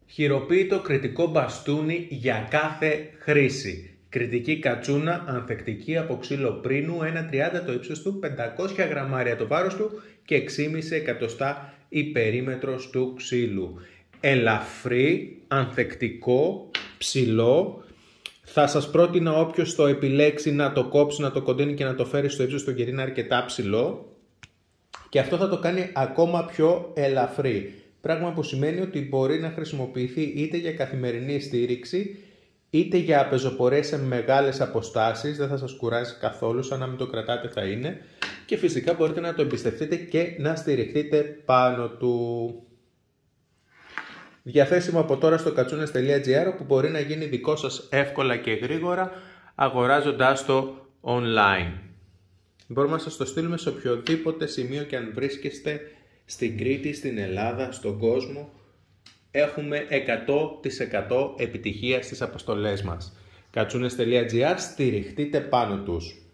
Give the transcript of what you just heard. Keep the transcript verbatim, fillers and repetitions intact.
Χειροποίητο κριτικό μπαστούνι για κάθε χρήση. Κριτική κατσούνα ανθεκτική από ξύλο πρίνου, ένα κόμμα τριάντα το ύψος του, πεντακόσια γραμμάρια το βάρος του και έξι κόμμα πέντε εκατοστά η περίμετρος του ξύλου. Ελαφρύ, ανθεκτικό, ψηλό. Θα σας πρότεινα όποιος το επιλέξει να το κόψει, να το κοντένει και να το φέρει στο ύψος του, γιατί είναι αρκετά ψηλό. Και αυτό θα το κάνει ακόμα πιο ελαφρύ. Πράγμα που σημαίνει ότι μπορεί να χρησιμοποιηθεί είτε για καθημερινή στήριξη, είτε για πεζοπορίες σε μεγάλες αποστάσεις. Δεν θα σας κουράζει καθόλου, σαν να μην το κρατάτε θα είναι. Και φυσικά μπορείτε να το εμπιστευτείτε και να στηριχτείτε πάνω του. Διαθέσιμο από τώρα στο κατσούνες τελεία τζι άρ, όπου μπορεί να γίνει δικό σας εύκολα και γρήγορα αγοράζοντάς το online. Μπορούμε να σας το στείλουμε σε οποιοδήποτε σημείο και αν βρίσκεστε στην Κρήτη, στην Ελλάδα, στον κόσμο. Έχουμε εκατό τοις εκατό επιτυχία στις αποστολές μας. κατσούνες τελεία τζι άρ, στηριχτείτε πάνω τους.